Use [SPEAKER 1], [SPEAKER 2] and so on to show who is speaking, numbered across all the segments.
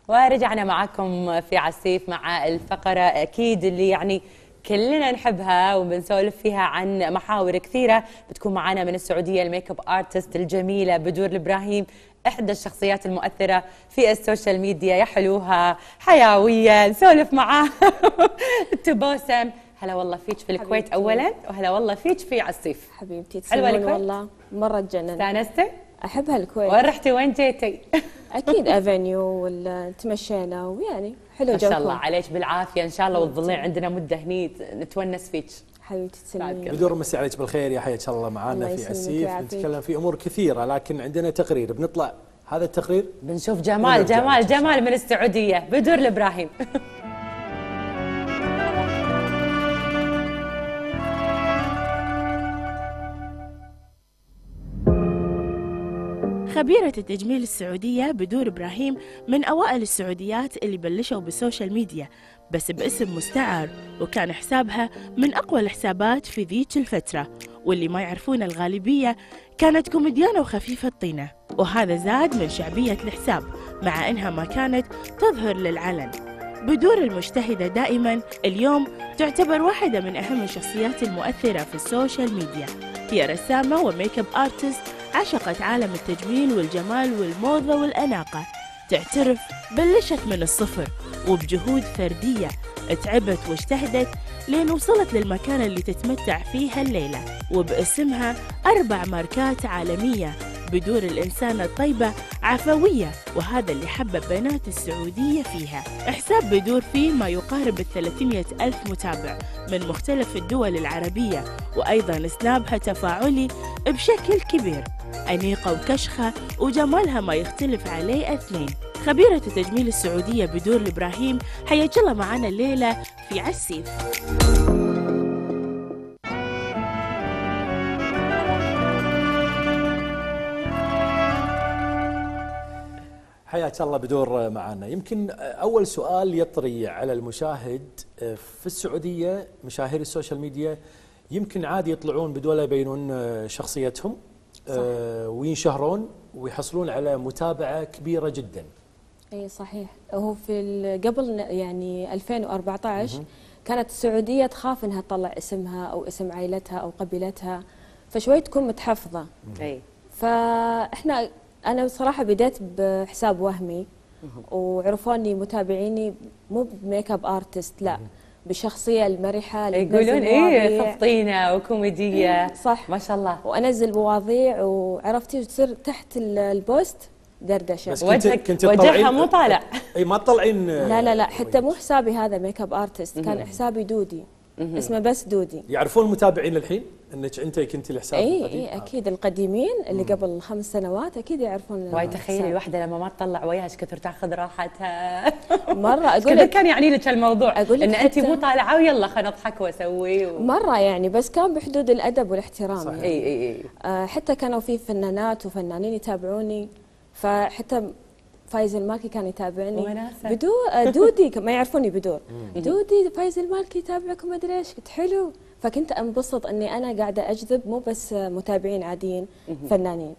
[SPEAKER 1] ورجعنا معكم في عسيف مع الفقرة أكيد اللي يعني كلنا نحبها وبنسولف فيها عن محاور كثيرة. بتكون معنا من السعودية الميك اب ارتست الجميلة بدور الإبراهيم، إحدى الشخصيات المؤثرة في السوشيال ميديا. يا حلوها حيوية نسولف معاه تبوسم. هلا والله فيك في الكويت حبيبتي. أولا وهلا والله فيك في عسيف
[SPEAKER 2] حبيبتي. تسلمون والله مرة تجنن.
[SPEAKER 1] استانستي؟
[SPEAKER 2] أحبها الكويت.
[SPEAKER 1] وين رحتي وين جيتي؟
[SPEAKER 2] أكيد أفنيو ولا تمشينا ويعني حلو جوكم.
[SPEAKER 1] ما شاء الله عليك بالعافية إن شاء الله، وتظلين عندنا مدة هني نتونس فيك.
[SPEAKER 2] حبيبتي تسلمين.
[SPEAKER 3] بدور مسي عليك بالخير يا حياك الله معانا في عسيف. نتكلم في أمور كثيرة لكن عندنا تقرير بنطلع هذا التقرير
[SPEAKER 1] بنشوف جمال من السعودية بدور الإبراهيم.
[SPEAKER 4] خبيرة التجميل السعودية بدور إبراهيم من أوائل السعوديات اللي بلشوا بالسوشيال ميديا بس باسم مستعار، وكان حسابها من أقوى الحسابات في ذيك الفترة، واللي ما يعرفون الغالبية كانت كوميديانة وخفيفة الطينة، وهذا زاد من شعبية الحساب مع إنها ما كانت تظهر للعلن. بدور المجتهدة دائما اليوم تعتبر واحدة من أهم الشخصيات المؤثرة في السوشيال ميديا. هي رسامة وميك اب ارتست عشقت عالم التجميل والجمال والموضة والأناقة. تعترف بلشت من الصفر وبجهود فردية، تعبت واجتهدت لين وصلت للمكان اللي تتمتع فيها الليلة، وباسمها 4 ماركات عالمية. بدور الإنسانة الطيبة عفوية، وهذا اللي حبب بنات السعودية فيها. حساب بدور فيه ما يقارب 300,000 متابع من مختلف الدول العربية، وأيضا سنابها تفاعلي بشكل كبير. أنيقة وكشخة وجمالها ما يختلف عليه اثنين. خبيرة التجميل السعودية بدور الإبراهيم حياك الله معنا الليلة في عسيف.
[SPEAKER 3] حياك الله بدور معنا. يمكن أول سؤال يطري على المشاهد في السعودية، مشاهير السوشيال ميديا يمكن عادي يطلعون بدون يبينون شخصيتهم وينشهرون ويحصلون على متابعة كبيرة جدا.
[SPEAKER 2] اي صحيح. هو في قبل يعني 2014 كانت السعودية تخاف انها تطلع اسمها او اسم عائلتها او قبيلتها، فشوي تكون متحفظة.
[SPEAKER 1] اي
[SPEAKER 2] فاحنا انا بصراحة بديت بحساب وهمي وعرفوني متابعيني مو بميك اب ارتست، لا بالشخصية المرحة اللي
[SPEAKER 1] يقولون ايه فطينة وكوميدية.
[SPEAKER 2] صح
[SPEAKER 1] ما شاء الله.
[SPEAKER 2] وانزل مواضيع وعرفتي تصير تحت البوست دردشه.
[SPEAKER 3] بس
[SPEAKER 1] وجهها مو طالع.
[SPEAKER 3] اي ما تطلعين.
[SPEAKER 2] لا حتى مو حسابي هذا ميك اب ارتست، كان حسابي دودي. اسمه بس دودي.
[SPEAKER 3] يعرفون المتابعين الحين انك انت كنتي الحساب القديم؟
[SPEAKER 2] اي اكيد القديمين اللي قبل 5 سنوات اكيد يعرفون.
[SPEAKER 1] واي تخيلي الوحده لما ما تطلع وياها ايش كثر تاخذ راحتها.
[SPEAKER 2] مره اقول
[SPEAKER 1] لك كان يعني لك الموضوع
[SPEAKER 2] اقول لك
[SPEAKER 1] ان انت مو طالعه ويلا خلينا نضحك واسوي
[SPEAKER 2] مره يعني، بس كان بحدود الادب والاحترام.
[SPEAKER 1] صحيح.
[SPEAKER 2] يعني. اي حتى كانوا في فنانات وفنانين يتابعوني، فحتى فايز المالكي كان يتابعني. دودي ما يعرفوني بدور. دودي فايز المالكي يتابعكم ما ادري ايش. قلت حلو، فكنت انبسط اني انا قاعده اجذب مو بس متابعين عاديين، فنانين.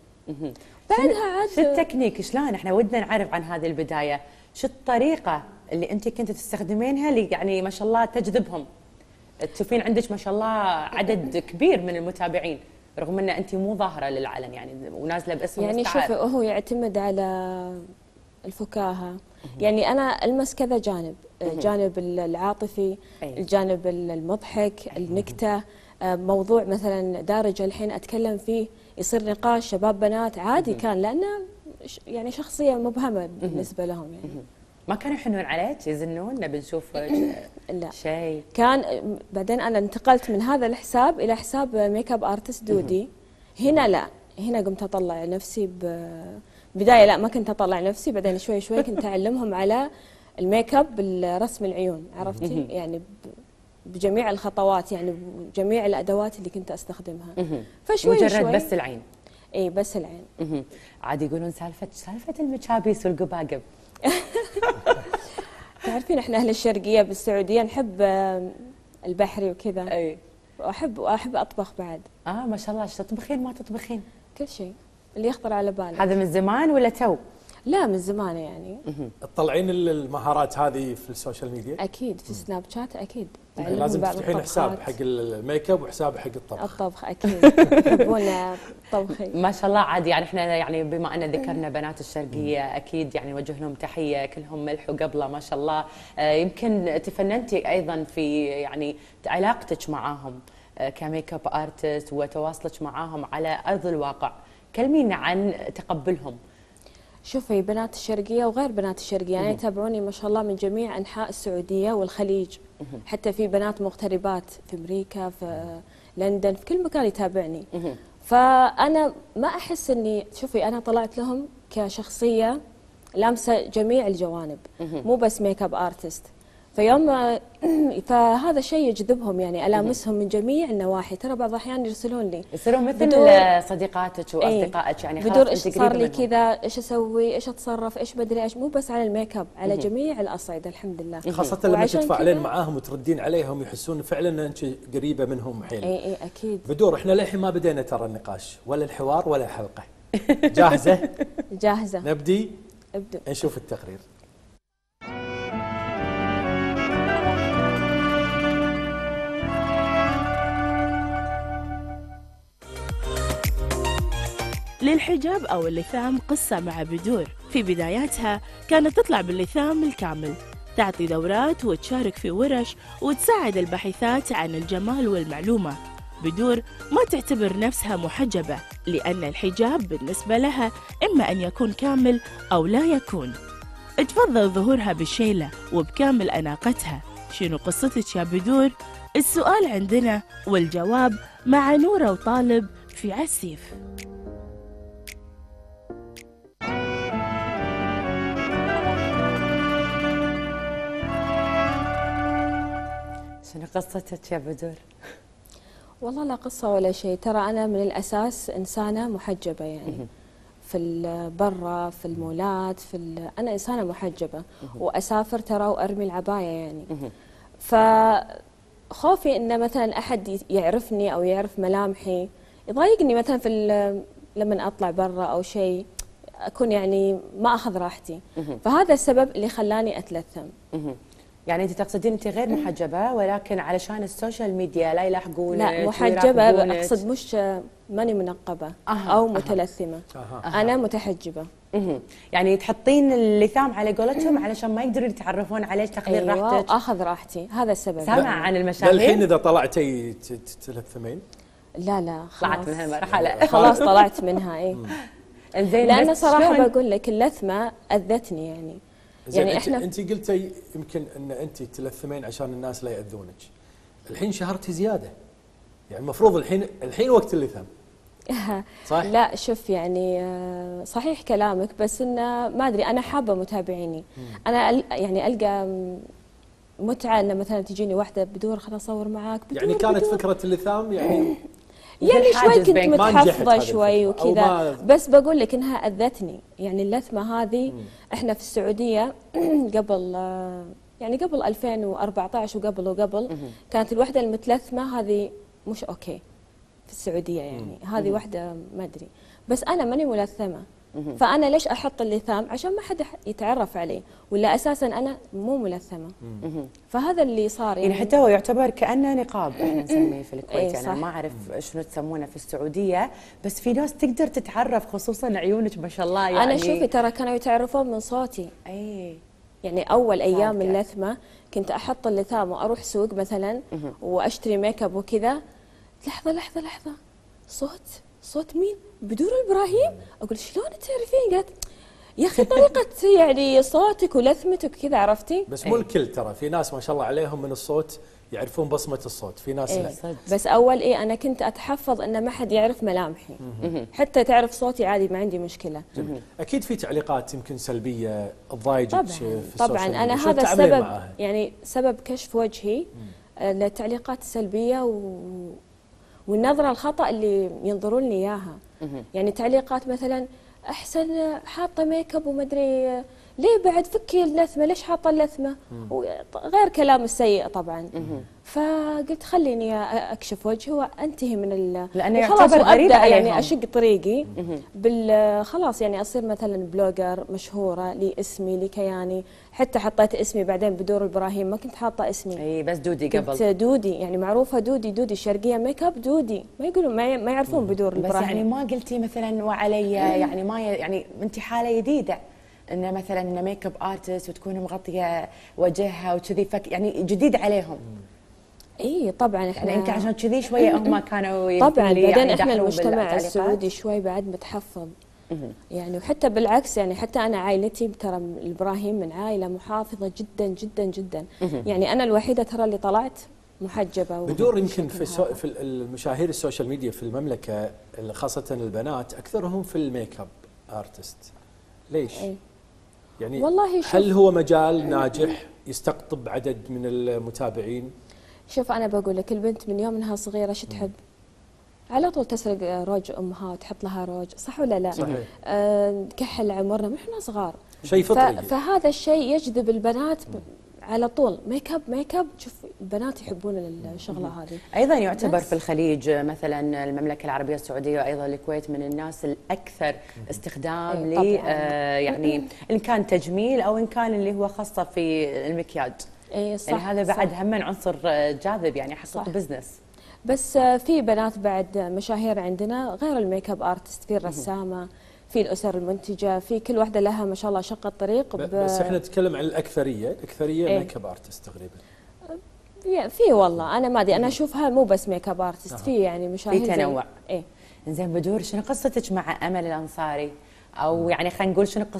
[SPEAKER 2] بعدها عاد
[SPEAKER 1] شو التكنيك؟ شلون احنا ودنا نعرف عن هذه البدايه، شو الطريقه اللي انت كنت تستخدمينها اللي يعني ما شاء الله تجذبهم؟ تشوفين عندك ما شاء الله عدد كبير من المتابعين رغم ان انت مو ظاهره للعلن يعني ونازله باسم
[SPEAKER 2] يعني
[SPEAKER 1] مستعار.
[SPEAKER 2] شوفي هو يعتمد على الفكاهه. يعني انا المس كذا جانب، الجانب العاطفي، الجانب المضحك، النكته، موضوع مثلا دارج الحين اتكلم فيه يصير نقاش شباب بنات عادي، كان لانه يعني شخصيه مبهمه بالنسبه لهم يعني.
[SPEAKER 1] ما كانوا يحنون عليك يزنون نبي نشوف
[SPEAKER 2] لا
[SPEAKER 1] شيء؟
[SPEAKER 2] كان بعدين انا انتقلت من هذا الحساب الى حساب ميك اب ارتست دودي. هنا لا، هنا قمت اطلع نفسي بدايه لا ما كنت اطلع نفسي، بعدين شوي شوي كنت اعلمهم على الميك اب بالرسم العيون، عرفتي؟ يعني بجميع الخطوات، يعني بجميع الادوات اللي كنت استخدمها.
[SPEAKER 1] فشوي مجرد شوي بس العين.
[SPEAKER 2] اي بس العين.
[SPEAKER 1] عاد يقولون سالفه المشابيس والقباقب.
[SPEAKER 2] تعرفين احنا اهل الشرقيه بالسعوديه نحب البحري وكذا.
[SPEAKER 1] اي
[SPEAKER 2] واحب اطبخ بعد.
[SPEAKER 1] ما شاء الله. ايش تطبخين ما تطبخين؟
[SPEAKER 2] كل شيء اللي يخطر على بالك.
[SPEAKER 1] هذا من زمان ولا تو؟
[SPEAKER 2] لا من زمان يعني.
[SPEAKER 3] تطلعين المهارات هذه في السوشيال ميديا؟
[SPEAKER 2] اكيد في سناب شات اكيد.
[SPEAKER 3] لازم تفتحين حساب حق الميك اب وحساب حق الطبخ.
[SPEAKER 2] الطبخ اكيد يحبون طبخي.
[SPEAKER 1] ما شاء الله. عادي يعني احنا يعني بما ان ذكرنا بنات الشرقيه اكيد يعني نوجه لهم تحيه، كلهم ملح وقبله ما شاء الله. يمكن تفننتي ايضا في يعني علاقتك معاهم كميك اب ارتست وتواصلك معاهم على ارض الواقع، كلمينا عن تقبلهم.
[SPEAKER 2] شوفي بنات الشرقيه وغير بنات الشرقيه يعني يتابعوني ما شاء الله من جميع انحاء السعوديه والخليج، حتى في بنات مغتربات في امريكا في لندن في كل مكان يتابعني. فانا ما احس اني، شوفي انا طلعت لهم كشخصيه لامسه جميع الجوانب مو بس ميك اب ارتست. فهذا الشيء يجذبهم يعني الامسهم من جميع النواحي. ترى بعض الاحيان يرسلون لي
[SPEAKER 1] يصيرون مثل صديقاتك واصدقائك يعني
[SPEAKER 2] بدور ايش صار لي كذا، ايش اسوي، ايش اتصرف، ايش بدري ايش، مو بس على الميك اب على جميع الاصعده الحمد لله.
[SPEAKER 3] خاصه لما تتفاعلين معاهم وتردين عليهم يحسون فعلا ان انت قريبه منهم حيل.
[SPEAKER 2] اي اكيد.
[SPEAKER 3] بدور احنا للحين ما بدينا ترى النقاش ولا الحوار ولا الحلقه. جاهزه؟
[SPEAKER 2] جاهزه.
[SPEAKER 3] نبدي؟
[SPEAKER 2] ابدأ.
[SPEAKER 3] نشوف التقرير.
[SPEAKER 4] للحجاب أو اللثام قصة مع بدور. في بداياتها كانت تطلع باللثام الكامل، تعطي دورات وتشارك في ورش وتساعد الباحثات عن الجمال والمعلومة. بدور ما تعتبر نفسها محجبة لأن الحجاب بالنسبة لها إما أن يكون كامل أو لا يكون. تفضل ظهورها بالشيلة وبكامل أناقتها. شنو قصتك يا بدور؟ السؤال عندنا والجواب مع نورة وطالب في عسيف.
[SPEAKER 1] شنو قصتك يا بدور؟
[SPEAKER 2] والله لا قصة ولا شيء. ترى أنا من الأساس إنسانة محجبة يعني في برا في المولات أنا إنسانة محجبة وأسافر ترى وأرمي العباية يعني. فخوفي إن مثلا أحد يعرفني أو يعرف ملامحي يضايقني مثلا لما أطلع برا أو شيء، أكون يعني ما أخذ راحتي. فهذا السبب اللي خلاني أتلثم.
[SPEAKER 1] يعني انت تقصدين انت غير محجبه ولكن علشان السوشيال ميديا لا يلاحقونك؟
[SPEAKER 2] لا محجبه اقصد، مش ماني منقبه او متلثمه. انا متحجبه.
[SPEAKER 1] يعني تحطين اللثام على قولتهم علشان ما يقدرون يتعرفون عليك، تاخذين راحتك.
[SPEAKER 2] اخذ راحتي، هذا السبب.
[SPEAKER 1] سامع عن المشاهير
[SPEAKER 3] الحين اذا طلعتي تلثمين؟
[SPEAKER 2] لا خلاص
[SPEAKER 1] طلعت من هالمرحله.
[SPEAKER 2] خلاص طلعت منها. اي
[SPEAKER 1] انزين.
[SPEAKER 2] لان صراحه بقول لك اللثمه اذتني يعني.
[SPEAKER 3] يعني انت قلتي يمكن ان انت تلثمين عشان الناس لا ياذونك، الحين شهرتي زياده، يعني المفروض الحين وقت اللثام. صح؟
[SPEAKER 2] لا شوف يعني صحيح كلامك، بس انه ما ادري، انا حابه متابعيني. انا يعني القى متعه ان مثلا تجيني واحده بدور خلاص اصور معاك بدور
[SPEAKER 3] يعني كانت بدور. فكره اللثام يعني
[SPEAKER 2] شوي كنت متحفظه شوي وكذا، بس بقول لك انها اذتني. يعني اللثمه هذه احنا في السعوديه قبل يعني قبل 2014 وقبل كانت الوحده المتلثمه هذه مش اوكي في السعوديه يعني. هذه وحده ما ادري، بس انا ماني ملثمه. فانا ليش احط اللثام؟ عشان ما حد يتعرف علي، ولا اساسا انا مو ملثمه. فهذا اللي صار
[SPEAKER 1] يعني حتى هو يعتبر كانه نقاب احنا نسميه في الكويت. يعني ما اعرف شنو تسمونه في السعوديه، بس في ناس تقدر تتعرف، خصوصا عيونك ما شاء الله يعني.
[SPEAKER 2] انا شوفي ترى كانوا يتعرفون من صوتي.
[SPEAKER 1] اي
[SPEAKER 2] يعني اول ايام اللثمه كنت احط اللثام واروح سوق مثلا واشتري ميك اب وكذا. لحظه صوت مين؟ بدور إبراهيم؟ أقول شلون تعرفين؟ قالت يا أخي طريقة يعني صوتك ولثمتك كذا، عرفتي؟
[SPEAKER 3] بس مو الكل ترى، في ناس ما شاء الله عليهم من الصوت يعرفون بصمة الصوت، في ناس لا.
[SPEAKER 2] بس أول أنا كنت أتحفظ إن ما حد يعرف ملامحي. حتى تعرف صوتي عادي ما عندي مشكلة.
[SPEAKER 3] أكيد في تعليقات يمكن سلبية تضايقك في
[SPEAKER 2] طبعا أنا هذا السبب يعني سبب كشف وجهي للتعليقات السلبية والنظرة الخطأ اللي ينظرون لي إياها. يعني تعليقات مثلا أحسن حاطة ميك اب ومدري ليه بعد فكي اللثمه، ليش حاطه اللثمه؟ غير كلام السيء طبعا. فقلت خليني اكشف وجهي وانتهي من
[SPEAKER 1] لانه
[SPEAKER 2] يعتبر
[SPEAKER 1] غريب عليهم.
[SPEAKER 2] يعني اشق طريقي خلاص يعني اصير مثلا بلوجر مشهوره، لي اسمي لي كياني. حتى حطيت اسمي بعدين بدور ابراهيم، ما كنت حاطه اسمي،
[SPEAKER 1] اي بس دودي
[SPEAKER 2] كنت
[SPEAKER 1] قبل.
[SPEAKER 2] دودي، يعني معروفه دودي الشرقيه ميك اب دودي، ما يقولون ما يعرفون بدور
[SPEAKER 1] بس
[SPEAKER 2] ابراهيم.
[SPEAKER 1] يعني ما قلتي مثلا وعلي يعني ما يعني انت حاله جديده انه مثلا انه ميك اب ارتست وتكون مغطيه وجهها وكذي، يعني جديد عليهم.
[SPEAKER 2] اي طبعا
[SPEAKER 1] يعني
[SPEAKER 2] احنا
[SPEAKER 1] يمكن عشان كذي شويه هم كانوا
[SPEAKER 2] طبعا
[SPEAKER 1] يعني
[SPEAKER 2] بعدين احنا
[SPEAKER 1] يدحروا
[SPEAKER 2] المجتمع
[SPEAKER 1] بالتعليقات.
[SPEAKER 2] السعودي شوي بعد متحفظ. يعني وحتى بالعكس، يعني حتى انا عائلتي ترى ابراهيم من عائله محافظه جدا جدا جدا. يعني انا الوحيده ترى اللي طلعت محجبه.
[SPEAKER 3] بدور يمكن في المشاهير السوشيال ميديا في المملكه خاصه البنات اكثرهم في الميك اب ارتست. ليش؟ يعني
[SPEAKER 2] والله
[SPEAKER 3] هل هو مجال ناجح يستقطب عدد من المتابعين؟
[SPEAKER 2] شوف انا بقول لك، البنت من يوم انها صغيره شو تحب؟ على طول تسرق روج امها وتحط لها روج، صح ولا لا؟
[SPEAKER 3] صحيح.
[SPEAKER 2] كحل عمرنا من احنا صغار.
[SPEAKER 3] شيء فطري.
[SPEAKER 2] فهذا الشيء يجذب البنات على طول. ميك اب شوف البنات يحبون الشغله هذه.
[SPEAKER 1] ايضا يعتبر في الخليج مثلا المملكه العربيه السعوديه وايضا الكويت من الناس الاكثر استخدام ل يعني ان كان تجميل او ان كان اللي هو خاصه في المكياج.
[SPEAKER 2] اي صح.
[SPEAKER 1] يعني هذا بعد هم عنصر جاذب يعني حقق بزنس.
[SPEAKER 2] بس في بنات بعد مشاهير عندنا غير الميك اب ارتست، في الرسامه، في الاسر المنتجه، في كل واحده لها ما شاء الله شق الطريق.
[SPEAKER 3] بس احنا نتكلم عن الاكثريه ميك اب ارتست تقريبا.
[SPEAKER 2] في والله انا ما ادري، انا اشوفها مو بس ميك اب ارتست، في يعني مشاهير
[SPEAKER 1] في تنوع.
[SPEAKER 2] ايه.
[SPEAKER 1] زين بدور شنو قصتك مع امل الانصاري؟ او يعني خلينا نقول شنو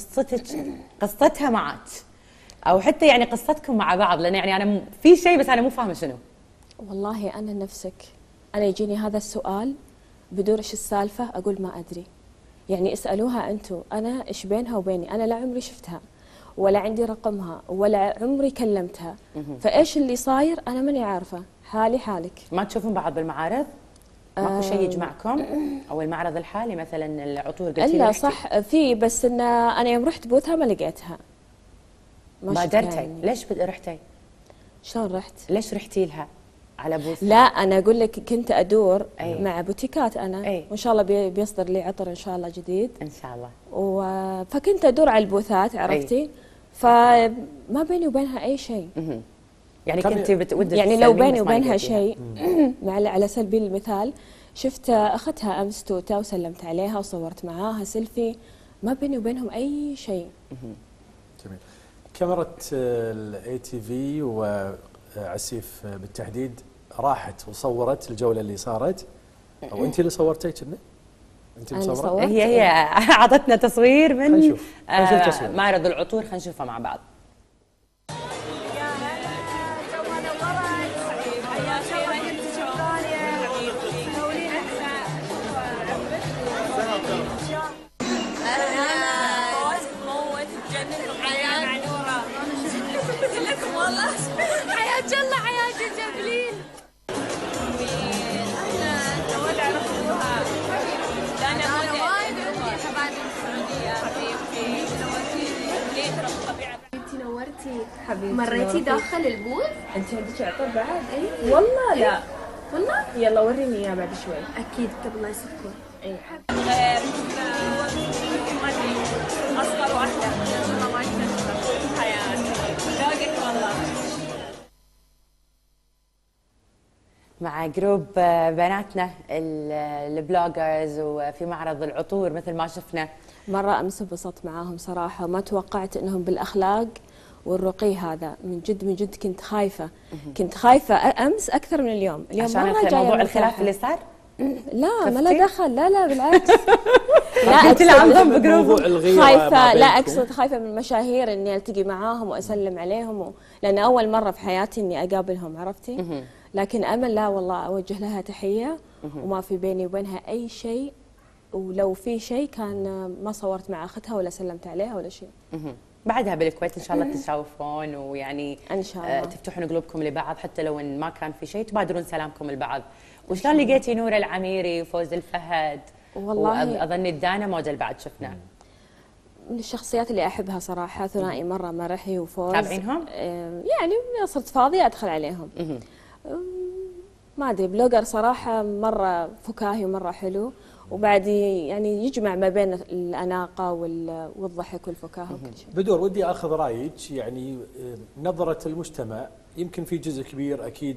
[SPEAKER 1] قصتها معك؟ او حتى يعني قصتكم مع بعض، لان يعني انا في شيء بس انا مو فاهمه شنو.
[SPEAKER 2] والله انا نفسك، انا يجيني هذا السؤال بدور ايش السالفه، اقول ما ادري. يعني اسالوها انتم، انا ايش بينها وبيني؟ انا لا عمري شفتها ولا عندي رقمها ولا عمري كلمتها. فايش اللي صاير انا ماني عارفه، حالي حالك.
[SPEAKER 1] ما تشوفون بعض بالمعارض؟ ماكو شيء يجمعكم؟ او المعرض الحالي مثلا العطور قلتي
[SPEAKER 2] لا صح في، بس ان انا يوم رحت بوثها ما لقيتها.
[SPEAKER 1] ما درتي يعني. ليش رحتي؟
[SPEAKER 2] شلون رحت؟
[SPEAKER 1] ليش رحتي لها على بوث؟
[SPEAKER 2] لا انا اقول لك كنت ادور مع بوتيكات انا، وان شاء الله بيصدر لي عطر ان شاء الله جديد
[SPEAKER 1] ان شاء الله.
[SPEAKER 2] فكنت ادور على البوثات، عرفتي؟ فما بيني وبينها اي شيء.
[SPEAKER 1] يعني كنت بتودي
[SPEAKER 2] يعني لو بيني وبينها شيء على سبيل المثال، شفت اختها امس توته وسلمت عليها وصورت معاها سيلفي، ما بيني وبينهم اي شيء.
[SPEAKER 3] جميل. كاميرا الاي تي في وعسيف بالتحديد راحت وصورت الجوله اللي صارت، او انت اللي صورتي كنا؟ انت اللي صورتي؟
[SPEAKER 1] هي اعطتنا تصوير من
[SPEAKER 3] نشوف تصوير
[SPEAKER 1] معرض العطور، خلينا نشوفه مع بعض.
[SPEAKER 5] حبيبتي مريتي داخل البوث؟
[SPEAKER 2] انت عندك عطر بعد؟ اي والله لا والله. يلا وريني اياه بعد شوي.
[SPEAKER 5] اكيد قبل لا يسكرون.
[SPEAKER 2] اي
[SPEAKER 5] اصغر واحده ما يكتشف حياتي ذوقك والله.
[SPEAKER 1] مع جروب بناتنا البلوجرز وفي معرض العطور مثل ما شفنا.
[SPEAKER 2] مرة أمس انبسطت معاهم صراحة، ما توقعت أنهم بالأخلاق والرقي هذا. من جد كنت خايفة. كنت خايفة أمس أكثر من اليوم.
[SPEAKER 1] عشان موضوع الخلاف اللي صار؟
[SPEAKER 2] لا ما له دخل، لا بالعكس. لا
[SPEAKER 1] أنت اللي عم بجروب
[SPEAKER 2] خايفة، لا أقصد خايفة من المشاهير إني ألتقي معاهم وأسلم عليهم لأن أول مرة في حياتي إني أقابلهم، عرفتي؟ لكن أمل لا والله أوجه لها تحية وما في بيني وبينها أي شيء، ولو في شيء كان ما صورت مع اختها ولا سلمت عليها ولا شيء.
[SPEAKER 1] بعدها بالكويت ان شاء الله تتشاوفون ويعني
[SPEAKER 2] ان شاء الله
[SPEAKER 1] تفتحون قلوبكم لبعض، حتى لو ان ما كان في شيء تبادرون سلامكم لبعض. وشلون لقيتي نور العميري وفوز الفهد؟
[SPEAKER 2] والله
[SPEAKER 1] واظن الدانا موديل بعد شفنا.
[SPEAKER 2] من الشخصيات اللي احبها صراحه، ثنائي مره مرحي وفوز.
[SPEAKER 1] تابعينهم؟
[SPEAKER 2] يعني من صرت فاضيه ادخل عليهم. ما ادري، بلوجر صراحه مره فكاهي ومره حلو، وبعد يعني يجمع ما بين الاناقه والضحك والفكاهه وكل شيء.
[SPEAKER 3] بدور ودي اخذ رايك، يعني نظره المجتمع يمكن في جزء كبير اكيد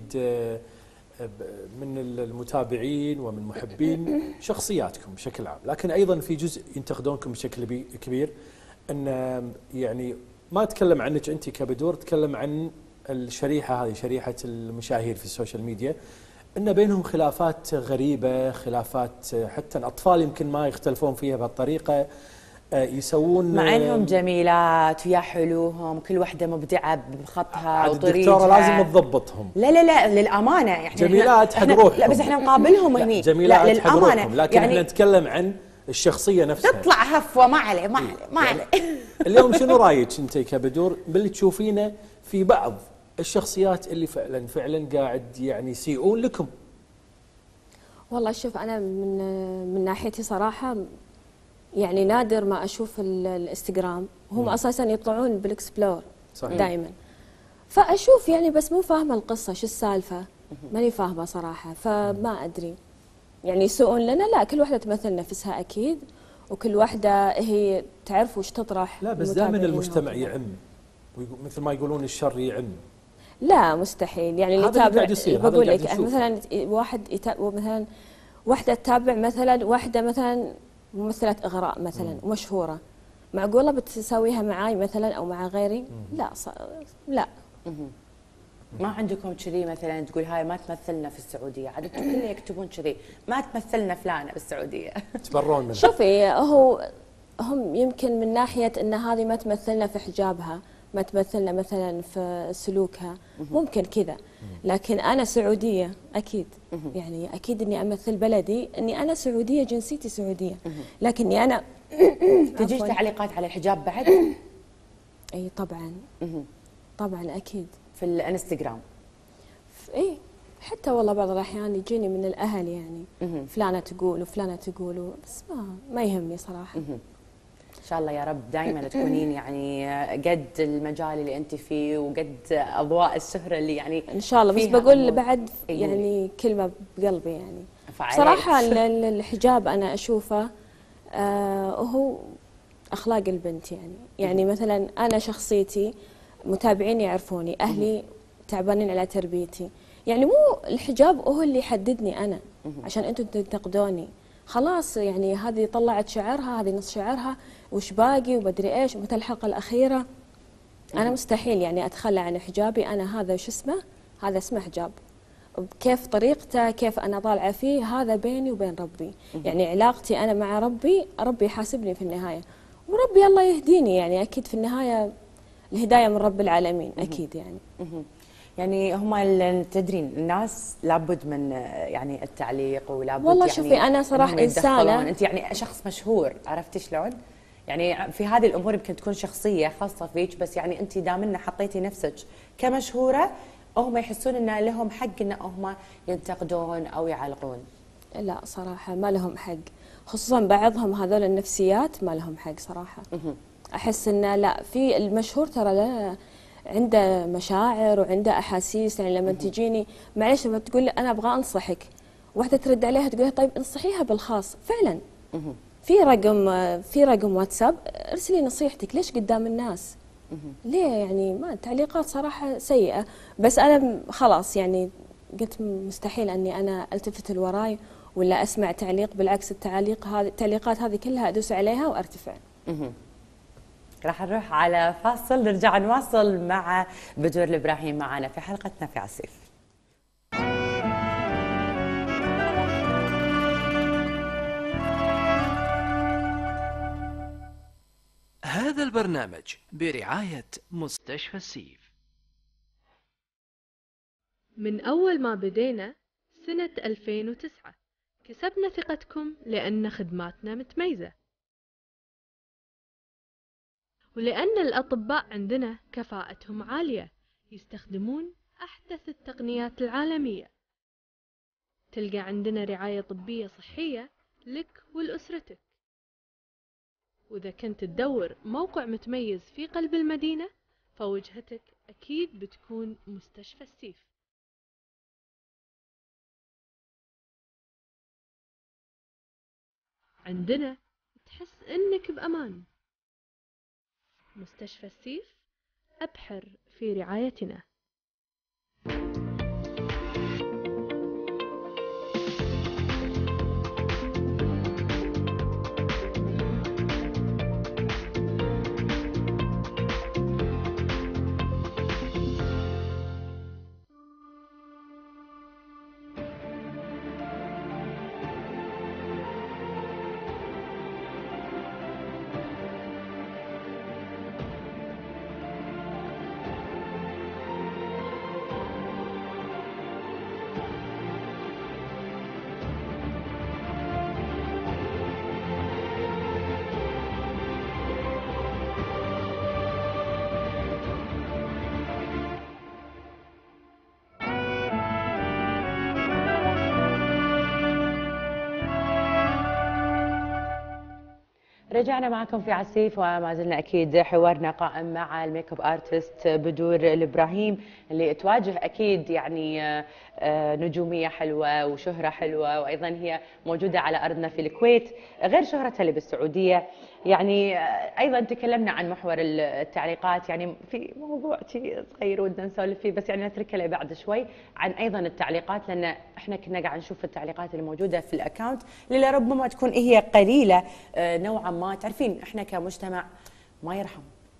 [SPEAKER 3] من المتابعين ومن محبين شخصياتكم بشكل عام، لكن ايضا في جزء ينتقدونكم بشكل كبير، ان يعني ما اتكلم عنك انت كبدور، اتكلم عن الشريحه هذه، شريحه المشاهير في السوشيال ميديا، ان بينهم خلافات غريبه، خلافات حتى الاطفال يمكن ما يختلفون فيها بهالطريقه، يسوون
[SPEAKER 1] مع انهم جميلات ويا حلوهم، كل وحده مبدعه بخطها وطريقتها.
[SPEAKER 3] الدكتوره لازم تضبطهم.
[SPEAKER 1] لا للامانه يعني
[SPEAKER 3] جميلات حق روحهم.
[SPEAKER 1] لا بس احنا نقابلهم هني.
[SPEAKER 3] جميلات حق روحهم، لكن
[SPEAKER 1] يعني
[SPEAKER 3] احنا نتكلم عن الشخصيه نفسها.
[SPEAKER 1] تطلع هفوه، ما عليه ما عليه ما عليه.
[SPEAKER 3] اليوم شنو رايك انت كبدور باللي تشوفينه في بعض الشخصيات اللي فعلا قاعد يعني يسيئون لكم؟
[SPEAKER 2] والله شوف، انا من ناحيتي صراحه يعني نادر ما اشوف الانستغرام، هم اساسا يطلعون بالاكسبلور دائما، فاشوف يعني بس مو فاهمه القصه شو السالفه، ماني فاهمه صراحه، فما ادري يعني يسوءون لنا. لا، كل واحده تمثل نفسها اكيد، وكل واحده هي تعرف وش تطرح.
[SPEAKER 3] لا بس دائما المجتمع يعم، مثل ما يقولون الشر يعم.
[SPEAKER 2] لا مستحيل، يعني اللي يتابع بقول لك مثلا مثلا واحده تتابع مثلا واحده مثلا ممثلة إغراء مثلا ومشهورة، معقولة بتسويها معاي مثلا أو مع غيري؟ لا لا.
[SPEAKER 1] ما عندكم كذي مثلا تقول هاي ما تمثلنا في السعودية؟ عاد انتم كلهم يكتبون كذي ما تمثلنا فلانة بالسعودية.
[SPEAKER 3] تبرون منها.
[SPEAKER 2] شوفي، هم يمكن من ناحية ان هذه ما تمثلنا في حجابها، ما تمثلنا مثلا في سلوكها، ممكن كذا، لكن انا سعودية اكيد، يعني اكيد اني امثل بلدي، اني انا سعودية جنسيتي سعودية، لكني انا
[SPEAKER 1] تجيش تعليقات على الحجاب بعد؟
[SPEAKER 2] اي طبعا. طبعا اكيد.
[SPEAKER 1] في الانستغرام؟
[SPEAKER 2] اي حتى والله بعض الاحيان يجيني من الاهل يعني فلانة تقول وفلانة تقول، بس ما يهمني صراحة.
[SPEAKER 1] ان شاء الله يا رب دائما تكونين يعني قد المجال اللي انت فيه وقد اضواء الشهرة اللي يعني
[SPEAKER 2] ان شاء الله. بس بقول بعد يعني كلمة بقلبي، يعني صراحة الحجاب انا اشوفه هو اخلاق البنت، يعني مثلا انا شخصيتي متابعيني يعرفوني، اهلي تعبانين على تربيتي، يعني مو الحجاب هو اللي يحددني انا عشان انتم تنتقدوني. خلاص يعني هذه طلعت شعرها، هذه نص شعرها، وش باقي ومدري ايش، مثل الحلقه الاخيره. انا مستحيل يعني اتخلى عن حجابي، انا هذا وش اسمه، هذا اسمه حجاب، كيف طريقته، كيف انا طالعه فيه، هذا بيني وبين ربي، يعني علاقتي انا مع ربي يحاسبني في النهايه، وربي الله يهديني، يعني اكيد في النهايه الهدايه من رب العالمين اكيد يعني.
[SPEAKER 1] يعني هم تدرين الناس لابد من يعني التعليق، ولابد
[SPEAKER 2] والله
[SPEAKER 1] يعني
[SPEAKER 2] شوفي انا صراحه انسانه،
[SPEAKER 1] انت يعني شخص مشهور، عرفتي شلون؟ يعني في هذه الامور يمكن تكون شخصيه خاصه فيك، بس يعني انت دامنا حطيتي نفسك كمشهوره، هم يحسون ان لهم حق ان هم ينتقدون او يعلقون.
[SPEAKER 2] لا صراحه ما لهم حق، خصوصا بعضهم هذول النفسيات ما لهم حق صراحه. احس انه لا، في المشهور ترى لا عنده مشاعر وعنده احاسيس، يعني لما تجيني معلش لما تقول لي انا ابغى انصحك، واحده ترد عليها تقول لها طيب انصحيها بالخاص، فعلا في رقم واتساب، ارسلي نصيحتك، ليش قدام الناس؟ ليه يعني؟ ما تعليقات صراحه سيئه، بس انا خلاص يعني قلت مستحيل اني انا التفت لوراي ولا اسمع تعليق، بالعكس التعليقات هذه كلها ادوس عليها وارتفع.
[SPEAKER 1] راح نروح على فاصل، نرجع نواصل مع بدور الإبراهيم معنا في حلقتنا في عسيف.
[SPEAKER 6] هذا البرنامج برعاية مستشفى السيف.
[SPEAKER 7] من أول ما بدينا سنة 2009 كسبنا ثقتكم لأن خدماتنا متميزة، ولأن الأطباء عندنا كفاءتهم عالية، يستخدمون أحدث التقنيات العالمية. تلقى عندنا رعاية طبية صحية لك ولأسرتك. وإذا كنت تدور موقع متميز في قلب المدينة فوجهتك أكيد بتكون مستشفى السيف. عندنا تحس إنك بأمان. مستشفى السيف، أبحر في رعايتنا.
[SPEAKER 1] رجعنا معكم في عسيف وما زلنا اكيد حوارنا قائم مع الميك اب ارتست بدور الابراهيم اللي تواجه اكيد يعني نجوميه حلوه وشهره حلوه، وايضا هي موجوده على ارضنا في الكويت غير شهرتها اللي بالسعوديه. يعني ايضا تكلمنا عن محور التعليقات، يعني في موضوع صغير ودنا نسولف فيه بس يعني نتركه لبعد شوي، عن ايضا التعليقات، لان احنا كنا قاعد نشوف التعليقات اللي موجوده في الاكونت اللي ربما تكون هي قليله نوعا ما. تعرفين احنا كمجتمع ما يرحم،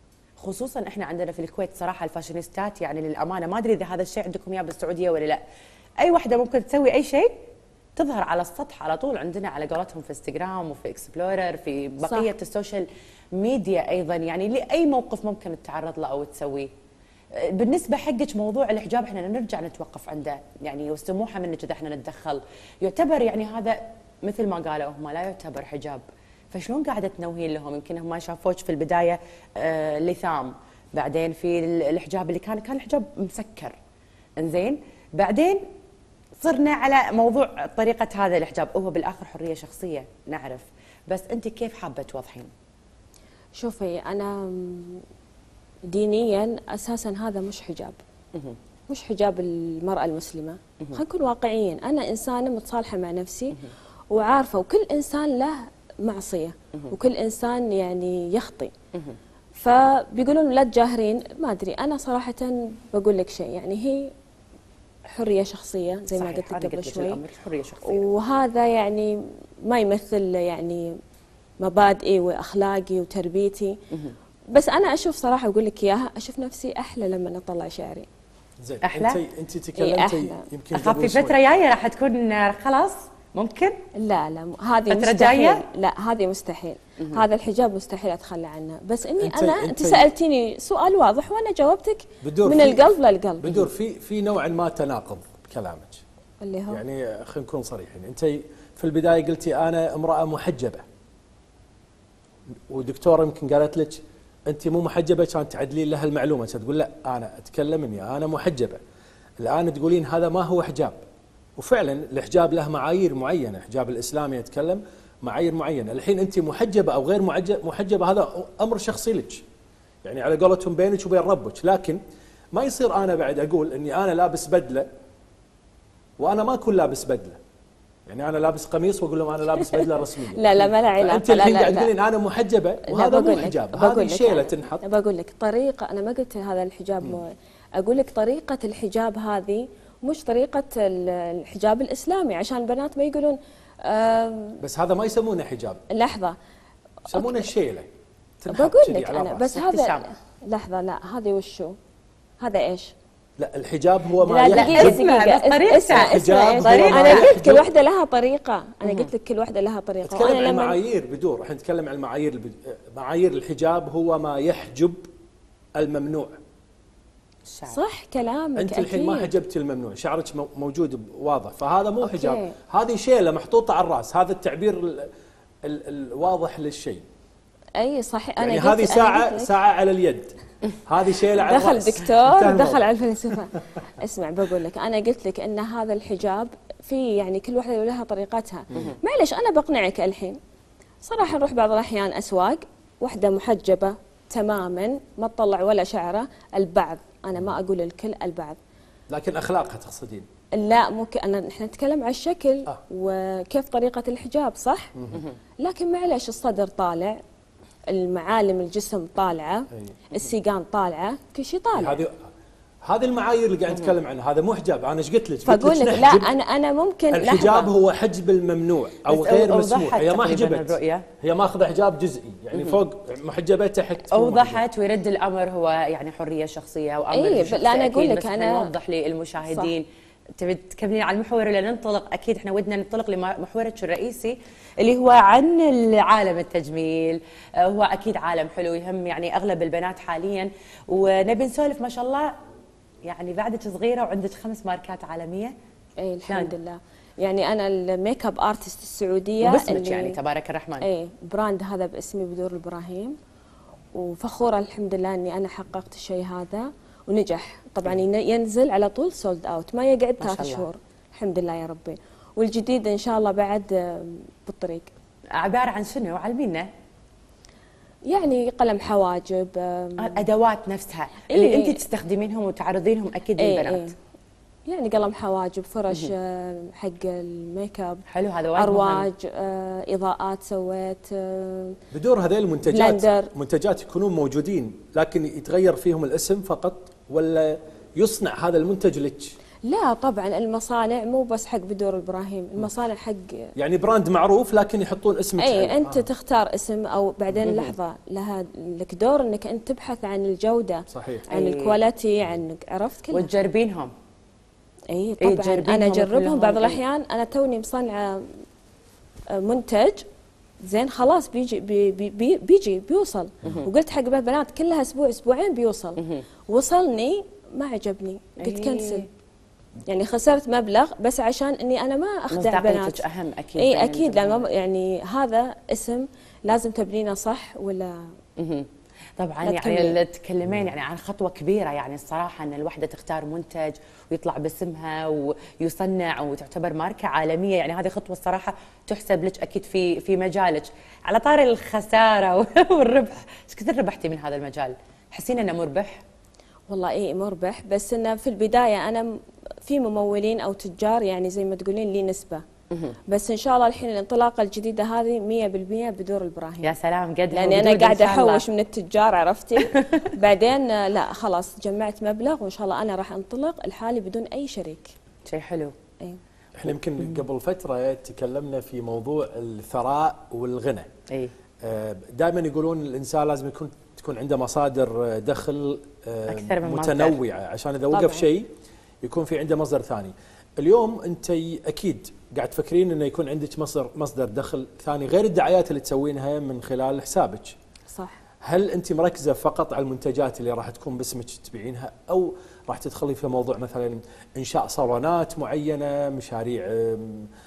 [SPEAKER 1] خصوصا احنا عندنا في الكويت صراحه الفاشينيستات، يعني للامانه ما ادري اذا هذا الشيء عندكم اياه بالسعوديه ولا لا. اي وحده ممكن تسوي اي شيء تظهر على السطح على طول عندنا على قولتهم في انستغرام وفي اكسبلورر في بقيه صح. السوشيال ميديا ايضا، يعني لاي موقف ممكن تتعرض له او تسويه. بالنسبه حقك موضوع الحجاب احنا نرجع نتوقف عنده، يعني والسموحه منك اذا احنا نتدخل يعتبر يعني هذا مثل ما قالوا هم لا يعتبر حجاب، فشلون قاعده تنوهين لهم؟ يمكن هم شافوك في البدايه لثام، بعدين في الحجاب اللي كان الحجاب مسكر، انزين بعدين صرنا على موضوع طريقه هذا الحجاب. هو بالاخر حريه شخصيه نعرف، بس انت كيف حابه توضحين؟
[SPEAKER 2] شوفي انا دينيا اساسا هذا مش حجاب، مش حجاب المراه المسلمه. خلينا نكون واقعيين، انا انسانه متصالحه مع نفسي وعارفه، وكل انسان له معصيه وكل انسان يعني يخطئ. فبيقولون لا تجاهرين، ما ادري، انا صراحه بقول لك شيء، يعني هي حريه شخصيه زي ما قلت لك قبل شوي،
[SPEAKER 1] حريه شخصيه،
[SPEAKER 2] وهذا يعني ما يمثل يعني مبادئي واخلاقي وتربيتي. بس انا اشوف صراحه اقول لك اياها، اشوف نفسي احلى لما اطلع شعري.
[SPEAKER 3] زين
[SPEAKER 1] احلى.
[SPEAKER 3] انت تكلمتي يمكن
[SPEAKER 1] اخاف في فتره جايه راح تكون خلاص ممكن.
[SPEAKER 2] لا هذه مستحيل. لا هذه مستحيل. هذا الحجاب مستحيل اتخلى عنه، بس اني انت سالتيني سؤال واضح وانا جاوبتك من القلب للقلب.
[SPEAKER 3] بدور في نوعا ما تناقض بكلامك
[SPEAKER 2] اللي هو
[SPEAKER 3] يعني خلينا نكون صريحين. انت في البدايه قلتي انا امراه محجبه، ودكتوره يمكن قالت لك انت مو محجبه، كانت تعدلين لها المعلومه، تقول لا انا اتكلم اني انا محجبه. الان تقولين هذا ما هو حجاب، وفعلا الحجاب له معايير معينه، الحجاب الاسلامي يتكلم معايير معينه. الحين انت محجبه او غير محجبه هذا امر شخصي لك، يعني على قولتهم بينك وبين ربك، لكن ما يصير انا بعد اقول اني انا لابس بدله وانا ما اكون لابس بدله، يعني انا لابس قميص واقول لهم انا لابس بدله رسميه.
[SPEAKER 2] لا ما له علاقه.
[SPEAKER 3] انت الحين قاعد تقولين انا محجبه وهذا مو حجاب، هذه شيله تنحط.
[SPEAKER 2] بقول لك طريقه، انا ما قلت هذا الحجاب اقول لك طريقه الحجاب هذه مش طريقه الحجاب الاسلامي، عشان البنات ما يقولون
[SPEAKER 3] بس هذا ما يسمونه حجاب.
[SPEAKER 2] لحظه،
[SPEAKER 3] يسمونه شيله.
[SPEAKER 2] بقول لك انا بس هذا لحظه، لا هذه وشو؟ هذا ايش؟
[SPEAKER 3] لا الحجاب هو ما
[SPEAKER 2] يحجب. اسمع انا قلت كل وحده لها طريقه، انا قلت لك كل وحده لها طريقه.
[SPEAKER 3] نتكلم عن المعايير بدور، احنا نتكلم عن المعايير. معايير الحجاب هو ما يحجب الممنوع.
[SPEAKER 2] صح كلامك.
[SPEAKER 3] انت الحين ما حجبتي الممنوع، شعرك موجود واضح، فهذا مو حجاب، هذه شيله محطوطه على الراس، هذا التعبير الواضح للشيء.
[SPEAKER 2] اي صحيح.
[SPEAKER 3] يعني هذه ساعه على اليد، هذه شيله على الراس.
[SPEAKER 2] دخل دكتور ودخل على الفلسفه. اسمع بقول لك، انا قلت لك ان هذا الحجاب في يعني كل واحده لها طريقتها. معليش انا بقنعك الحين صراحه، نروح بعض الاحيان اسواق وحده محجبه تماما ما تطلع ولا شعره، البعض، انا ما اقول الكل، البعض.
[SPEAKER 3] لكن اخلاقها تقصدين؟
[SPEAKER 2] لا مو احنا نتكلم عن الشكل وكيف طريقه الحجاب، صح؟ لكن معلش الصدر طالع، المعالم الجسم طالعه، السيقان طالعه، كل شيء طالع.
[SPEAKER 3] هذه المعايير اللي قاعد نتكلم عنها، هذا مو حجاب. انا ايش قلت لك؟
[SPEAKER 2] فاقول لك لا، انا ممكن
[SPEAKER 3] الحجاب هو حجب الممنوع او غير مسموح. هي ما حجبت،
[SPEAKER 1] الرؤية.
[SPEAKER 3] هي ماخذه حجاب جزئي، يعني فوق محجبه تحت
[SPEAKER 1] اوضحت، ويرد الامر هو يعني حريه شخصيه وامر
[SPEAKER 2] لا انا اقول لك،
[SPEAKER 1] انا نوضح للمشاهدين. تبي تكملين على المحور ولا ننطلق؟ اكيد احنا ودنا ننطلق لمحورك الرئيسي اللي هو عن العالم التجميل. هو اكيد عالم حلو يهم يعني اغلب البنات حاليا، ونبي نسولف ما شاء الله يعني بعدك صغيره وعندك 5 ماركات عالميه.
[SPEAKER 2] اي الحمد لله. يعني انا الميك اب ارتست السعوديه
[SPEAKER 1] وباسمك يعني تبارك الرحمن.
[SPEAKER 2] اي براند هذا باسمي بدور ابراهيم، وفخوره الحمد لله اني انا حققت الشيء هذا ونجح. طبعا ينزل على طول سولد اوت، ما يقعد 3 شهور الحمد لله يا ربي. والجديد ان شاء الله بعد بالطريق.
[SPEAKER 1] عباره عن شنو؟ علمينا.
[SPEAKER 2] يعني قلم حواجب،
[SPEAKER 1] الادوات نفسها اللي انت تستخدمينهم وتعرضينهم اكيد للبنات.
[SPEAKER 2] يعني قلم حواجب، فرش حق الميك اب،
[SPEAKER 1] حلو هذا وايد
[SPEAKER 2] ارواج، اضاءات سويت.
[SPEAKER 3] بدور هذيل المنتجات منتجات يكونون موجودين لكن يتغير فيهم الاسم فقط، ولا يصنع هذا المنتج لك؟
[SPEAKER 2] لا طبعا المصانع مو بس حق بدور ابراهيم، المصانع حق
[SPEAKER 3] يعني براند معروف لكن يحطون اسمك.
[SPEAKER 2] اي انت تختار اسم، او بعدين لحظه لها لك دور انك انت تبحث عن الجوده،
[SPEAKER 3] صحيح،
[SPEAKER 2] عن الكواليتي، عن عرفت كله،
[SPEAKER 1] وتجربينهم.
[SPEAKER 2] اي طبعا انا اجربهم بعض الاحيان. انا توني مصنعه منتج زين خلاص بيجي بيوصل، وقلت حق البنات كلها اسبوع اسبوعين بيوصل. وصلني ما عجبني، قلت كنسل. يعني خسرت مبلغ بس عشان اني انا ما اخدع بنات.
[SPEAKER 1] اهم اكيد.
[SPEAKER 2] اي اكيد، لان يعني هذا اسم لازم تبنينه صح ولا.
[SPEAKER 1] طبعا يعني تكلمين يعني عن خطوه كبيره، يعني الصراحه ان الوحده تختار منتج ويطلع باسمها ويصنع وتعتبر ماركه عالميه، يعني هذه خطوه الصراحه تحسب لك اكيد في مجالك. على طار الخساره والربح، ايش كثر ربحتي من هذا المجال؟ تحسين انه مربح؟
[SPEAKER 2] والله ايه مربح، بس انه في البدايه انا في ممولين او تجار يعني زي ما تقولين لي نسبه، بس ان شاء الله الحين الانطلاقه الجديده هذه 100% بدور ابراهيم.
[SPEAKER 1] يا سلام قد
[SPEAKER 2] يعني انا قاعده احوش من التجار عرفتي. بعدين لا خلاص جمعت مبلغ وان شاء الله انا راح انطلق لحالي بدون اي شريك.
[SPEAKER 1] شيء حلو.
[SPEAKER 2] اي
[SPEAKER 3] احنا يمكن قبل فتره تكلمنا في موضوع الثراء والغنى.
[SPEAKER 1] اي
[SPEAKER 3] دائما يقولون الانسان لازم تكون عنده مصادر دخل
[SPEAKER 1] أكثر من
[SPEAKER 3] متنوعه عشان اذا وقف شيء يكون في عنده مصدر ثاني. اليوم انت اكيد قاعد تفكرين انه يكون عندك مصدر دخل ثاني غير الدعايات اللي تسوينها من خلال حسابك.
[SPEAKER 2] صح.
[SPEAKER 3] هل انت مركزه فقط على المنتجات اللي راح تكون باسمك تبيعينها، او راح تدخلي في موضوع مثلا انشاء صالونات معينه، مشاريع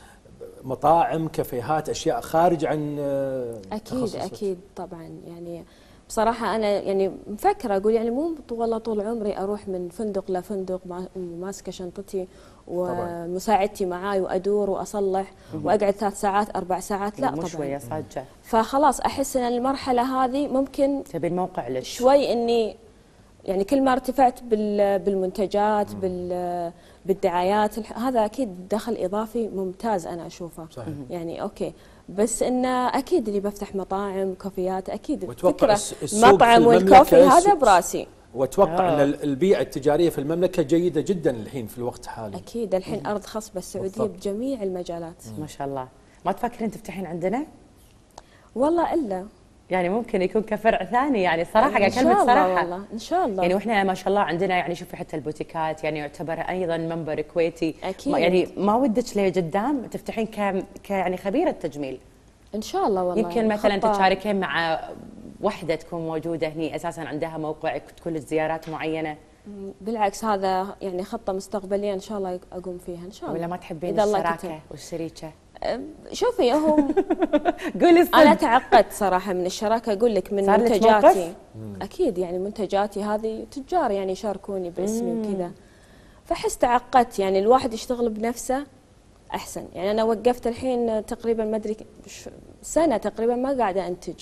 [SPEAKER 3] مطاعم، كافيهات، اشياء خارج عن
[SPEAKER 2] اكيد طبعا. يعني بصراحة أنا يعني مفكرة أقول يعني مو والله طول عمري أروح من فندق لفندق ماسكة شنطتي ومساعدتي معاي وأدور وأصلح وأقعد 3 ساعات 4 ساعات. لا طبعا
[SPEAKER 1] شوية صاجة. فخلاص
[SPEAKER 2] أحس أن المرحلة هذه ممكن
[SPEAKER 1] تبي الموقع لك
[SPEAKER 2] شوي إني يعني كل ما ارتفعت بالمنتجات بالدعايات هذا أكيد دخل إضافي ممتاز أنا أشوفه.
[SPEAKER 3] صحيح.
[SPEAKER 2] يعني أوكي، بس انه اكيد اللي بفتح مطاعم كافيات اكيد
[SPEAKER 3] واتوقع
[SPEAKER 2] مطعم والكافي هذا براسي.
[SPEAKER 3] واتوقع ان البيئه التجاريه في المملكه جيده جدا الحين في الوقت الحالي.
[SPEAKER 2] اكيد الحين ارض خصبه السعوديه بجميع المجالات.
[SPEAKER 1] ما شاء الله. ما تفكرين تفتحين عندنا؟
[SPEAKER 2] والله الا
[SPEAKER 1] يعني ممكن يكون كفرع ثاني، يعني صراحه قاعد اكلمك صراحه
[SPEAKER 2] والله ان شاء الله.
[SPEAKER 1] يعني واحنا ما شاء الله عندنا يعني شوفي حتى البوتيكات يعني يعتبر ايضا منبر كويتي.
[SPEAKER 2] أكيد.
[SPEAKER 1] يعني ما ودك لقدام تفتحين يعني خبيره تجميل؟
[SPEAKER 2] ان شاء الله والله.
[SPEAKER 1] يمكن مثلا تشاركين مع وحده تكون موجوده هني اساسا عندها موقع تكون لك زيارات معينه.
[SPEAKER 2] بالعكس هذا يعني خطه مستقبليه ان شاء الله اقوم فيها ان شاء الله.
[SPEAKER 1] ولا ما تحبين الشراكه والشريكه؟
[SPEAKER 2] شوفي هم
[SPEAKER 1] قولي الصدق.
[SPEAKER 2] انا تعقدت صراحه من الشراكه، اقول لك من منتجاتي. اكيد يعني منتجاتي هذه تجار يعني يشاركوني باسمي وكذا، فحس تعقدت. يعني الواحد يشتغل بنفسه احسن. يعني انا وقفت الحين تقريبا ما ادري سنه تقريبا ما قاعده انتج،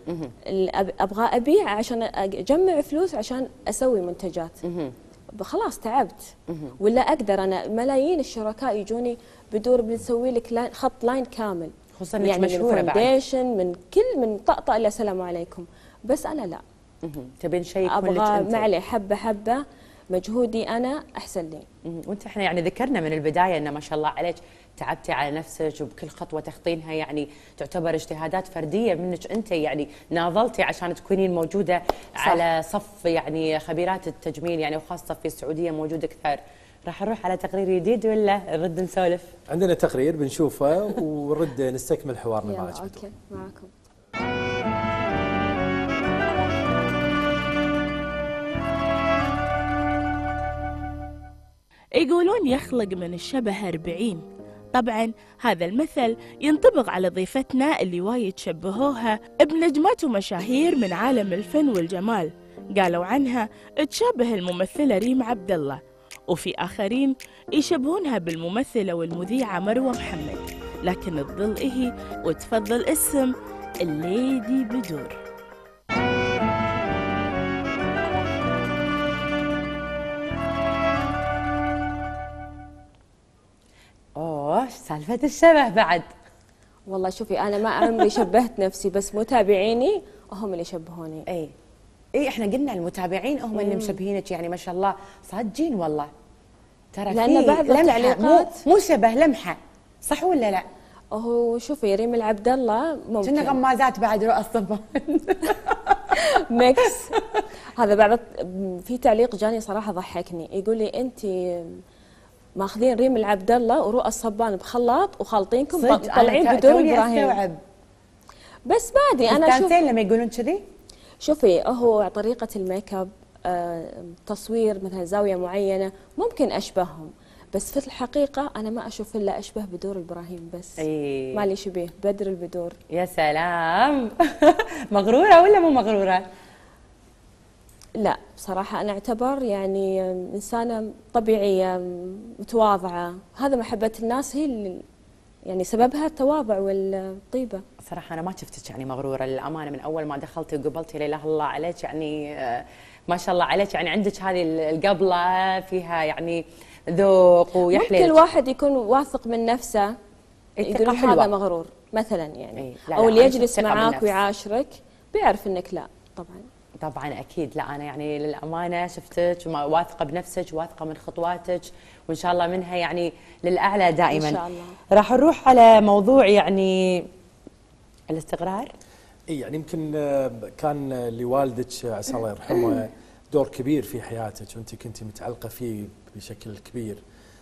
[SPEAKER 2] ابغى ابيع عشان اجمع فلوس عشان اسوي منتجات. خلاص تعبت. ولا اقدر انا ملايين الشركاء يجوني بدور بنسوي لك خط لاين كامل،
[SPEAKER 1] خصوصا انك
[SPEAKER 2] يعني
[SPEAKER 1] مشهوره
[SPEAKER 2] من
[SPEAKER 1] بعد.
[SPEAKER 2] فونديشن من طقطقه الى السلام عليكم. بس انا لا،
[SPEAKER 1] تبين شيء يكون لك
[SPEAKER 2] ابغى
[SPEAKER 1] انت.
[SPEAKER 2] معلي حبه حبه، مجهودي انا احسن لي.
[SPEAKER 1] وانت احنا يعني ذكرنا من البدايه ان ما شاء الله عليك تعبتي على نفسك، وبكل خطوه تخطينها يعني تعتبر اجتهادات فرديه منك انت، يعني ناضلتي عشان تكونين موجوده صح. على صف يعني خبيرات التجميل يعني، وخاصه في السعوديه موجود كثر. راح نروح على تقرير جديد ولا نرد نسولف؟
[SPEAKER 3] عندنا تقرير بنشوفه ونرد نستكمل حوارنا معك.
[SPEAKER 2] اوكي معكم.
[SPEAKER 4] يقولون يخلق من الشبه 40. طبعا هذا المثل ينطبق على ضيفتنا اللي وايد شبهوها بنجمات ومشاهير من عالم الفن والجمال. قالوا عنها تشابه الممثلة ريم عبد الله، وفي آخرين يشبهونها بالممثلة والمذيعة مروة محمد، لكن تظل هي وتفضل اسم الليدي بدور.
[SPEAKER 1] اوه سالفه الشبه بعد.
[SPEAKER 2] والله شوفي انا ما عمري شبهت نفسي، بس متابعيني هم اللي يشبهوني.
[SPEAKER 1] اي احنا قلنا المتابعين هم اللي مشبهينك، يعني ما شاء الله صادقين والله. ترى
[SPEAKER 2] لان بعض التعليقات
[SPEAKER 1] مو شبه لمحه، صح ولا لا؟
[SPEAKER 2] هو شوفي ريم العبد الله ممكن
[SPEAKER 1] كنا غمازات بعد رؤى الصبا
[SPEAKER 2] ميكس. هذا بعد في تعليق جاني صراحه ضحكني، يقول لي انت ماخذين ريم العبد الله ورؤى الصبان بخلاط وخالطينكم طالعين بدور ابراهيم. بس ما ادري انا
[SPEAKER 1] شوف لما يقولون كذي.
[SPEAKER 2] شوفي هو طريقه الميك اب، تصوير مثلا زاويه معينه ممكن اشبههم، بس في الحقيقه انا ما اشوف الا اشبه بدور ابراهيم بس. ما لي شبيه بدر البدور.
[SPEAKER 1] يا سلام مغروره ولا مو مغروره؟
[SPEAKER 2] لا بصراحة أنا أعتبر يعني إنسانة طبيعية متواضعة، هذا محبة الناس هي اللي يعني سببها التواضع والطيبة.
[SPEAKER 1] صراحة أنا ما شفتك يعني مغرورة للأمانة، من أول ما دخلتي وقبلتي لا إله إلا الله عليك، يعني ما شاء الله عليك، يعني عندك هذه القبلة فيها يعني ذوق ويحلى.
[SPEAKER 2] ممكن الواحد يكون واثق من نفسه يقول هذا مغرور مثلا يعني، أو اللي يجلس معاك ويعاشرك بيعرف إنك لا.
[SPEAKER 1] طبعا اكيد. لا انا يعني للامانه شفتك واثقه بنفسك، واثقه من خطواتك، وان شاء الله منها يعني للاعلى دائما
[SPEAKER 2] ان شاء الله.
[SPEAKER 1] راح نروح على موضوع يعني الاستقرار.
[SPEAKER 3] اي يعني يمكن كان لوالدك عسى الله يرحمه دور كبير في حياتك، وانت كنت متعلقه فيه بشكل كبير.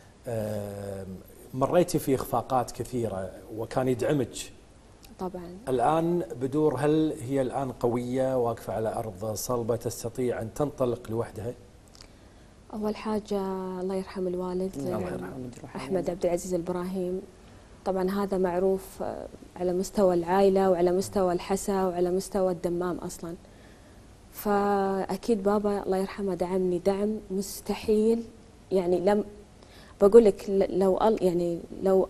[SPEAKER 3] مريتي في اخفاقات كثيره وكان يدعمك.
[SPEAKER 2] طبعا.
[SPEAKER 3] الآن بدور هل هي الآن قوية واقفة على أرض صلبة تستطيع أن تنطلق لوحدها؟
[SPEAKER 2] أول حاجة الله يرحم الوالد أحمد عبد العزيز البراهيم، طبعا هذا معروف على مستوى العائلة وعلى مستوى الحسا وعلى مستوى الدمام أصلا. فأكيد بابا الله يرحمه دعمني دعم مستحيل، يعني لم بقول لك لو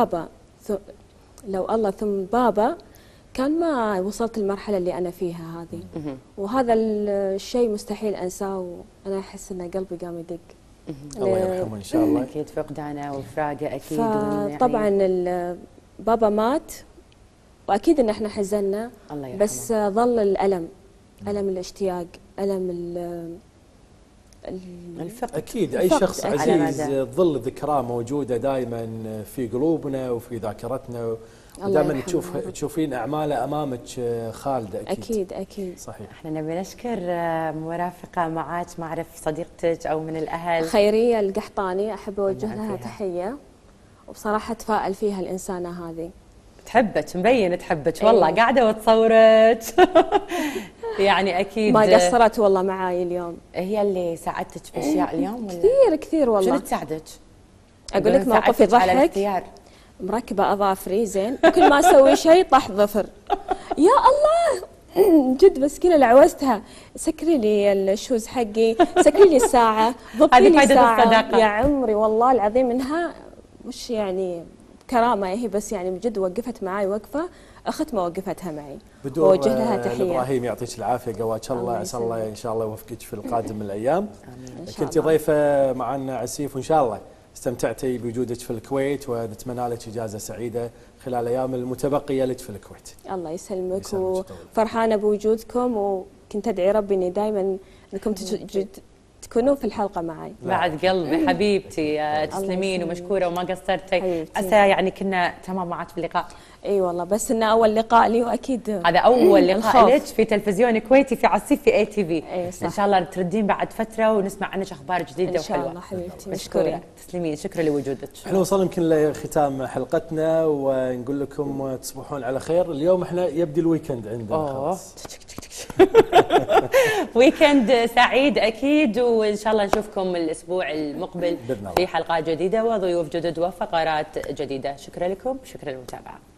[SPEAKER 2] الله ثم بابا كان ما وصلت المرحلة اللي أنا فيها هذه. وهذا الشيء مستحيل أنساه، وأنا أحس أن قلبي قام يدق.
[SPEAKER 3] الله يرحمه إن شاء الله.
[SPEAKER 1] أكيد فقدانه وفراقه أكيد.
[SPEAKER 2] طبعا بابا مات وأكيد أن احنا حزنا، بس ظل الألم، ألم الاشتياق، ألم
[SPEAKER 1] الفقد.
[SPEAKER 3] أكيد أي شخص عزيز تظل ذكراه موجودة دائما في قلوبنا وفي ذاكرتنا، ودائما تشوفين أعماله أمامك خالدة.
[SPEAKER 2] أكيد
[SPEAKER 3] صحيح.
[SPEAKER 1] احنا نبي نشكر مرافقة معاك، ما أعرف صديقتك أو من الأهل،
[SPEAKER 2] خيرية القحطاني، أحب أوجه لها تحية، وبصراحة أتفائل فيها الإنسانة هذه.
[SPEAKER 1] تحبك، مبين تحبك والله. قاعدة وتصورك يعني أكيد
[SPEAKER 2] ما قصرت والله معاي اليوم.
[SPEAKER 1] هي اللي ساعدتك بأشياء اليوم ولا؟
[SPEAKER 2] كثير والله.
[SPEAKER 1] شنو تساعدك؟
[SPEAKER 2] أقول لك موقف يضحك. مركبة أظافري زين، وكل ما أسوي شيء طاح ظفر. يا الله جد مسكينة لعوزتها، سكري لي الشوز حقي، سكري لي الساعة، ضبطي لي الساعة. يا عمري والله العظيم إنها مش يعني كرامة هي، بس يعني بجد وقفت معاي وقفة اخت ما وقفتها معي.
[SPEAKER 3] بدور
[SPEAKER 2] ووجه لها تحيه.
[SPEAKER 3] ابراهيم يعطيك العافيه، قواك الله،
[SPEAKER 2] الله
[SPEAKER 3] عسى الله
[SPEAKER 2] يسلمك.
[SPEAKER 3] ان شاء الله يوفقك في القادم من الايام.
[SPEAKER 2] إن شاء
[SPEAKER 3] كنت
[SPEAKER 2] الله.
[SPEAKER 3] ضيفه معنا عسيف، وان شاء الله استمتعتي بوجودك في الكويت، ونتمنى لك اجازه سعيده خلال الايام المتبقيه لك في الكويت.
[SPEAKER 2] الله يسلمك،
[SPEAKER 3] يسلمك
[SPEAKER 2] وفرحانه بوجودكم، وكنت ادعي ربي اني دائما انكم تكونون في الحلقه معي.
[SPEAKER 1] بعد قلبي حبيبتي، تسلمين
[SPEAKER 2] يسلمك.
[SPEAKER 1] ومشكوره وما قصرتي.
[SPEAKER 2] حبيبتي.
[SPEAKER 1] عسى يعني كنا تمام معك في اللقاء.
[SPEAKER 2] اي والله، بس انه اول لقاء لي، واكيد
[SPEAKER 1] هذا اول لقاء
[SPEAKER 2] الخوف.
[SPEAKER 1] لك في تلفزيون كويتي في عسيف في اي تي في.
[SPEAKER 2] إي صح.
[SPEAKER 1] ان شاء الله تردين بعد فتره ونسمع عنك اخبار جديده
[SPEAKER 2] ان شاء
[SPEAKER 1] وحلوه.
[SPEAKER 2] الله حبيبتي،
[SPEAKER 1] مشكوره.
[SPEAKER 2] مشكوره.
[SPEAKER 1] تسلمين، شكرا لوجودك.
[SPEAKER 3] احنا وصلنا يمكن لختام حلقتنا، ونقول لكم تصبحون على خير. اليوم احنا يبدي الويكند عندنا خلاص.
[SPEAKER 1] ويكند سعيد اكيد، وان شاء الله نشوفكم الاسبوع المقبل
[SPEAKER 3] بإذن الله.
[SPEAKER 1] في حلقات جديده وضيوف جدد وفقرات جديده. شكرا لكم، شكرا للمتابعه.